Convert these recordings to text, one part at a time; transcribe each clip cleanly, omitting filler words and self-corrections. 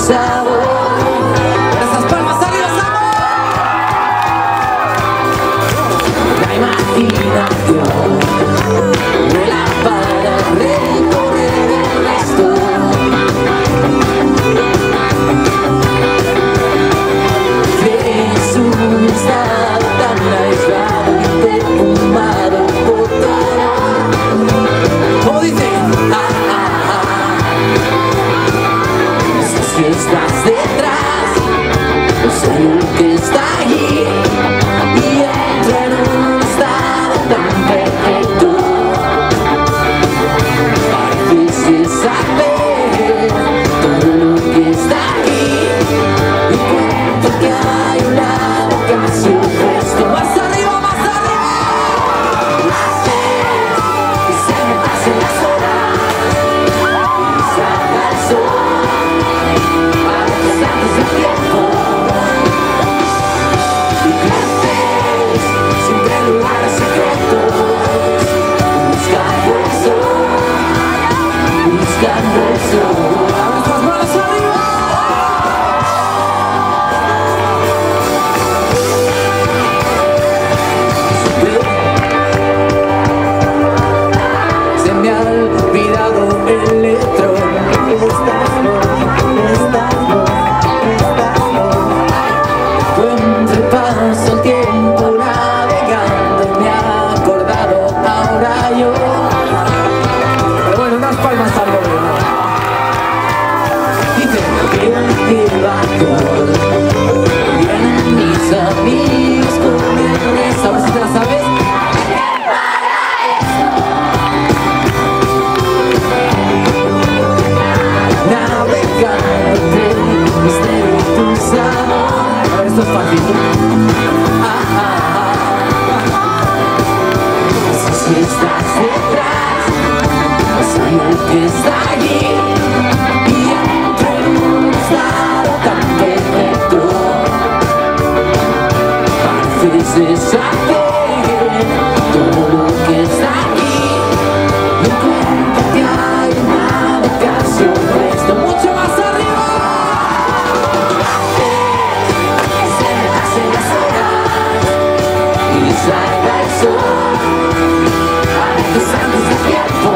sabor. Esas palmas arriba, sabor. La imaginación vuela para recorrer el resto. Es un estado tan aislado y perfumado por todo. Como dice, si estás detrás, no sé lo que está allí, y entro en un estado tan perfecto. Pareces saber todo lo que está aquí, y cuento que hay una vocación puesto más arriba, más arriba. Y se me pasen las horas y salga el sol. Antes del tiempo y creces siempre en lugares secretos, buscando el sol, buscando el sol. Abra las manos arriba. Se me ha olvidado el letrón. Paso el tiempo navegando, me ha acordado ahora yo. Pero bueno, unas palmas al gobierno. Dice que vienen mis amigos con el resto. A ver si te la sabes. Navegando entre el misterio y tu sabor. A ver, esto es fácil. Si estás detrás, no sé lo que está allí, y entro en un estado tan perfecto. Pareces saber todo lo que está aquí, y cuenta que hay una vocación puesta mucho más arriba. Se me pasen las horas y salga el sol. Antes del tiempo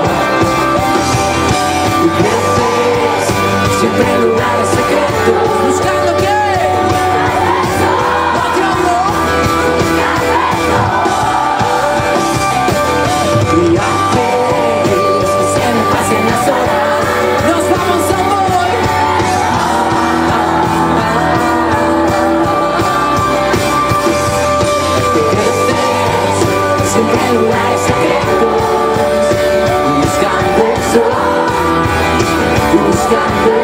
y creces siempre en lugares secretos, buscando qué, otro amor. Y antes que se me pasen las horas, nos vamos a morir. Creces siempre en lugares secretos, buscando el sol, buscando